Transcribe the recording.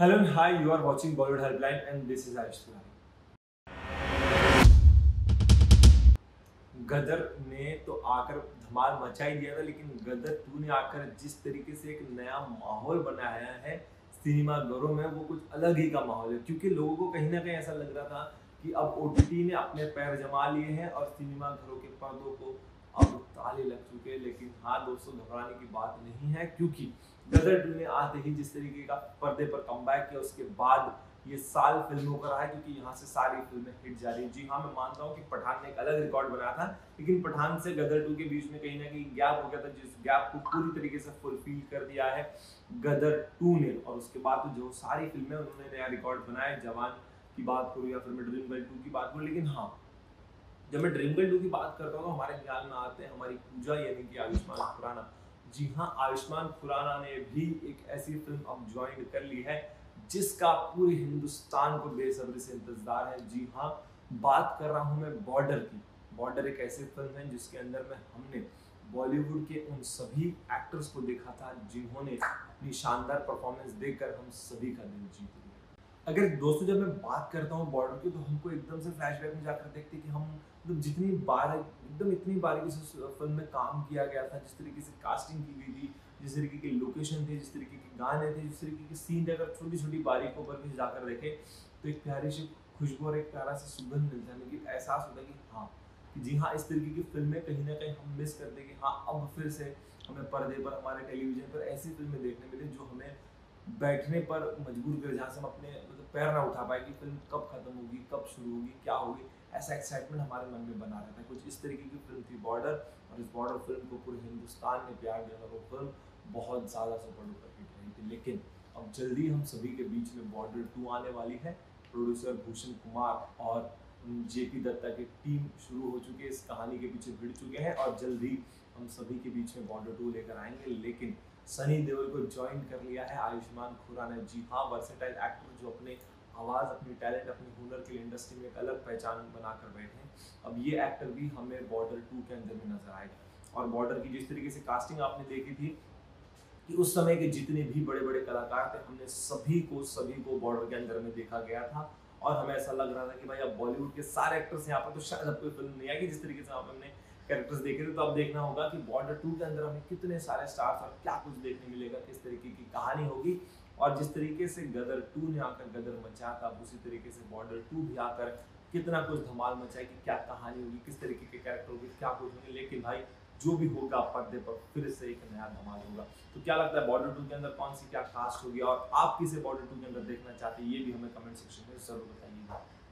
Hello and hi, you are watching Bollywood Helpline and this is Ayush Tiwari. गदर ने तो आकर धमाल मचा ही दिया था, लेकिन गदर 2 ने आकर जिस तरीके से एक नया माहौल बनाया है सिनेमा घरों में, वो कुछ अलग ही का माहौल है। क्योंकि लोगों को कहीं ना कहीं ऐसा लग रहा था कि अब ओटीटी ने अपने पैर जमा लिए हैं और सिनेमा घरों के पर्दों को अब ताले लग चुके हैं। लेकिन हाँ दोस्तों, घबराने की बात नहीं है, क्योंकि गदर 2 ने आते ही जिस तरीके का पर्दे पर कमबैक किया, उसके बाद ये साल फिल्मों का रहा है, क्योंकि यहाँ से सारी फिल्में हिट जा रही है। जी हाँ, मैं मानता हूँ कि पठान ने एक अलग रिकॉर्ड बनाया था, लेकिन पठान से गदर 2 के बीच में कहीं ना कहीं गैप हो गया था, जिस गैप को पूरी तरीके से फुलफिल कर दिया है गदर 2 ने। और उसके बाद तो जो सारी फिल्में उन्होंने नया रिकॉर्ड बनाया, जवान की बात करूँ या फिर मैं ड्रीम गर्ल 2 की बात करूँ। लेकिन हाँ, जब मैं ड्रीम गर्ल 2 की बात करता हूँ तो हमारे ख्याल में आते हैं हमारी पूजा, यानी कि आयुष्मान खुराना। जी हाँ, आयुष्मान खुराना ने भी एक ऐसी फिल्म अब ज्वाइन कर ली है जिसका पूरे हिंदुस्तान को बेसब्री से इंतजार है। जी हाँ, बात कर रहा हूँ मैं बॉर्डर की। बॉर्डर एक ऐसी फिल्म है जिसके अंदर में हमने बॉलीवुड के उन सभी एक्टर्स को देखा था जिन्होंने अपनी शानदार परफॉर्मेंस देकर हम सभी का दिल जीत लिया। अगर दोस्तों, जब मैं बात करता हूँ बॉर्डर की, तो हमको एकदम से फ्लैशबैक में जाकर देखते कि हम मतलब जितनी बार एकदम इतनी बारीकी से फिल्म में काम किया गया था, जिस तरीके से कास्टिंग की गई थी, जिस तरीके के लोकेशन थे, जिस तरीके के गाने थे, जिस तरीके के सीन थे, अगर छोटी छोटी बारीकों पर भी जाकर देखें तो एक प्यारी सी खुशबू और एक प्यारा सा सुगंध मिलता है। लेकिन एहसास होता है कि हाँ, कि जी हाँ, इस तरीके की फिल्में कहीं ना कहीं हम मिस करते हैं कि हाँ, अब फिर से हमें पर्दे पर, हमारे टेलीविजन पर ऐसी फिल्में देखने मिले जो हमें बैठने पर मजबूर करे, जहाँ से हम अपने मतलब पैर ना उठा पाए कि फिल्म कब खत्म होगी, कब शुरू होगी, क्या होगी। ऐसा एक्साइटमेंट हमारे मन में बना रहता है। कुछ इस तरीके की फिल्म थी बॉर्डर, और इस बॉर्डर फिल्म को पूरे हिंदुस्तान ने प्यार दिया था। वो फिल्म बहुत ज़्यादा सुपर डुपर हिट रही थी। लेकिन अब जल्दी हम सभी के बीच में बॉर्डर 2 आने वाली है। प्रोड्यूसर भूषण कुमार और जेपी दत्ता की टीम शुरू हो चुकी है, इस कहानी के पीछे भिड़ चुके हैं और जल्दी हम सभी के बीच में बॉर्डर 2 लेकर आएंगे। लेकिन सनी देओल को ज्वाइन कर लिया है आयुष्मान खुराना। जी हाँ, वर्सेटाइल एक्टर जो अपने आवाज़, अपनी टैलेंट, अपने हुनर के लिए इंडस्ट्री में एक अलग पहचान बनाकर बैठे हैं। अब ये एक्टर भी हमें बॉर्डर 2 के अंदर में नजर आएगा। और बॉर्डर की जिस तरीके से कास्टिंग आपने देखी थी कि उस समय के जितने भी बड़े बड़े कलाकार थे, हमने सभी को बॉर्डर के अंदर में देखा गया था। और हमें ऐसा लग रहा था कि भाई अब बॉलीवुड के सारे एक्टर्स यहाँ पर, तो शायद अब कोई फिल्म नहीं आएगी। जिस तरीके से आप हमने कैरेक्टर्स देखे थे, तो अब देखना होगा कि बॉर्डर 2 के अंदर हमें कितने सारे स्टार्स और क्या कुछ देखने मिलेगा, किस तरीके की कहानी होगी। और जिस तरीके से गदर 2 ने आकर गदर मचाया था, उसी तरीके से बॉर्डर 2 भी आकर कितना कुछ धमाल मचाए कि क्या कहानी होगी, किस तरीके के कैरेक्टर होगी, क्या कुछ होंगे। लेकिन भाई, जो भी होगा पर्दे पर फिर से एक नया धमाल होगा। तो क्या लगता है बॉर्डर 2 के अंदर कौन सी क्या कास्ट होगी, और आप किसे बॉर्डर 2 के अंदर देखना चाहते हैं, ये भी हमें कमेंट सेक्शन में जरूर बताइएगा।